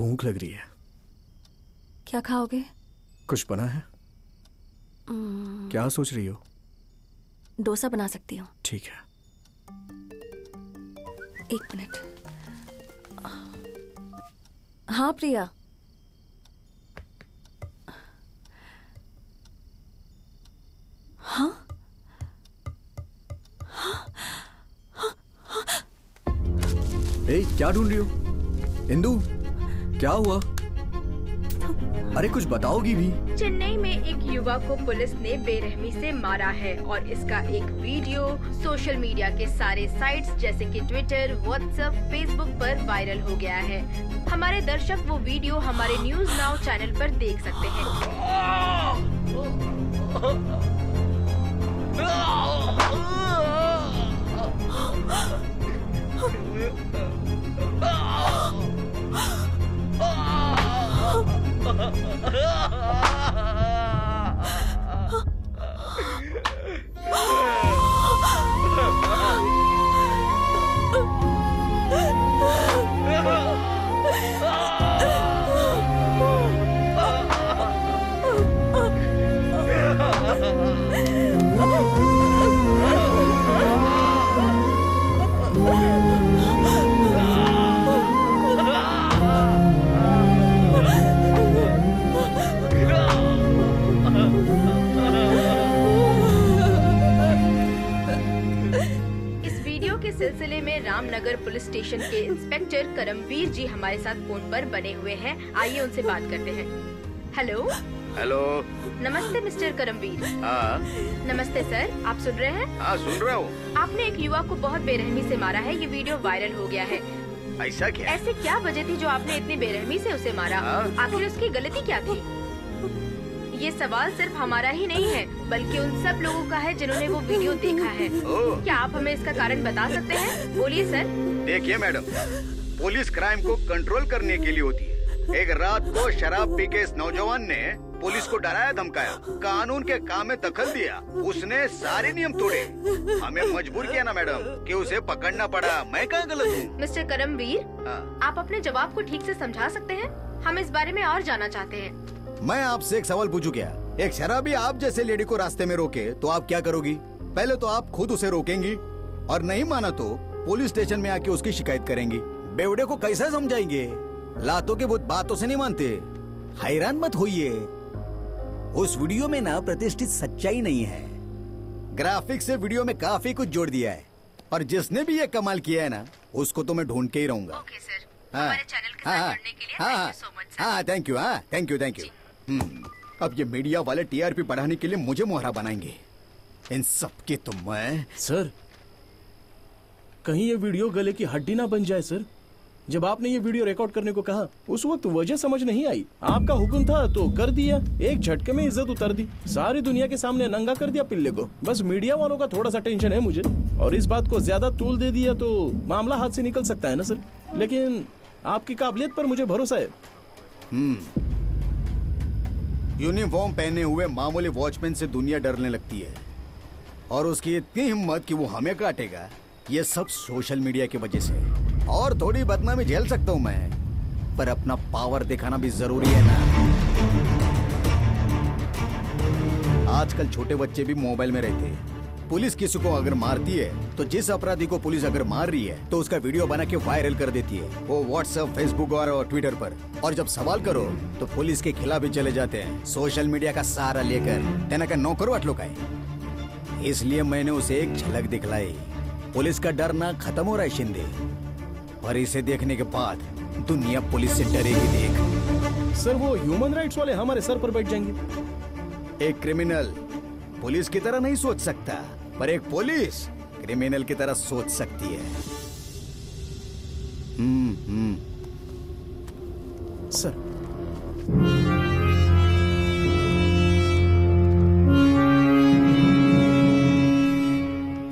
भूख लग रही है। क्या खाओगे? कुछ बना है? क्या सोच रही हो? डोसा बना सकती हूँ। ठीक है। एक मिनट। हाँ प्रिया। हाँ क्या ढूंढ रही हो इंदु? क्या हुआ? अरे कुछ बताओगी भी। चेन्नई में एक युवक को पुलिस ने बेरहमी से मारा है और इसका एक वीडियो सोशल मीडिया के सारे साइट्स जैसे कि ट्विटर, व्हाट्सएप, फेसबुक पर वायरल हो गया है। हमारे दर्शक वो वीडियो हमारे न्यूज नाउ चैनल पर देख सकते हैं। सिलसिले में रामनगर पुलिस स्टेशन के इंस्पेक्टर करमवीर जी हमारे साथ फोन पर बने हुए हैं। आइए उनसे बात करते हैं। हेलो। हेलो। नमस्ते मिस्टर करमवीर। हाँ। नमस्ते सर, आप सुन रहे हैं? हाँ सुन रहा हूँ। आपने एक युवक को बहुत बेरहमी से मारा है, ये वीडियो वायरल हो गया है। ऐसा क्या? ऐसे क्या वजह थी जो आपने इतनी बेरहमी से उसे मारा? आखिर उसकी गलती क्या थी? ये सवाल सिर्फ हमारा ही नहीं है बल्कि उन सब लोगों का है जिन्होंने वो वीडियो देखा है। क्या आप हमें इसका कारण बता सकते हैं? बोलिए सर। देखिए मैडम, पुलिस क्राइम को कंट्रोल करने के लिए होती है। एक रात को शराब पी के इस नौजवान ने पुलिस को डराया धमकाया, कानून के काम में दखल दिया, उसने सारे नियम तोड़े, हमें मजबूर किया ना मैडम कि उसे पकड़ना पड़ा। मैं कहाँ गलत हूँ? मिस्टर करमवीर, आप अपने जवाब को ठीक से समझा सकते हैं? हम इस बारे में और जानना चाहते हैं। मैं आपसे एक सवाल पूछूं क्या? एक शराबी आप जैसे लेडी को रास्ते में रोके तो आप क्या करोगी? पहले तो आप खुद उसे रोकेंगी और नहीं माना तो पुलिस स्टेशन में आके उसकी शिकायत करेंगी। बेवड़े को कैसे समझाएंगे? लातों के भूत बातों से नहीं मानते। हैरान मत होइए, उस वीडियो में ना प्रतिष्ठित सच्चाई नहीं है। ग्राफिक्स से वीडियो में काफी कुछ जोड़ दिया है और जिसने भी ये कमाल किया है ना उसको तो मैं ढूंढ के ही रहूंगा। ओके सर, हमारे चैनल के साथ जुड़ने के लिए thank you so much sir. Thank you. Thank you. अब ये मीडिया वाले टीआरपी बढ़ाने के लिए मुझे मोहरा बनाएंगे। इन सब की तो मैं। सर कहीं ये वीडियो गले की हड्डी ना बन जाए सर। जब आपने ये वीडियो रिकॉर्ड करने को कहा उस वक्त वजह समझ नहीं आई। आपका हुक्म था तो कर दिया, एक झटके में इज्जत उतर दी, सारी दुनिया के सामने नंगा कर दिया पिल्ले को। बस मीडिया वालों का थोड़ा सा टेंशन है मुझे और इस बात को ज्यादा तूल दे दिया तो मामला हाथ से निकल सकता है ना सर। लेकिन आपकी काबिलियत पर मुझे भरोसा है। यूनिफॉर्म पहने हुए मामूली वॉचमैन से दुनिया डरने लगती है और उसकी इतनी हिम्मत कि वो हमें काटेगा, ये सब सोशल मीडिया की वजह से। और थोड़ी बदनामी झेल सकता हूँ मैं, पर अपना पावर दिखाना भी जरूरी है ना। आजकल छोटे बच्चे भी मोबाइल में रहते हैं। पुलिस किसी को अगर मारती है तो जिस अपराधी को पुलिस अगर मार रही है तो उसका वीडियो बना के वायरल कर देती है, वो व्हाट्सएप, फेसबुक और ट्विटर पर। और जब सवाल करो तो पुलिस के खिलाफ भी चले जाते हैं, सोशल मीडिया का सहारा लेकर। तेना का नौकर वाट लोग है। इसलिए मैंने उसे एक झलक दिखलाई। पुलिस का डर ना खत्म हो रहा है शिंदे, पर इसे देखने के बाद दुनिया पुलिस से डरेगी। देख सर, वो ह्यूमन राइट्स वाले हमारे सर पर बैठ जाएंगे। एक क्रिमिनल पुलिस की तरह नहीं सोच सकता, पर एक पुलिस क्रिमिनल की तरह सोच सकती है। सर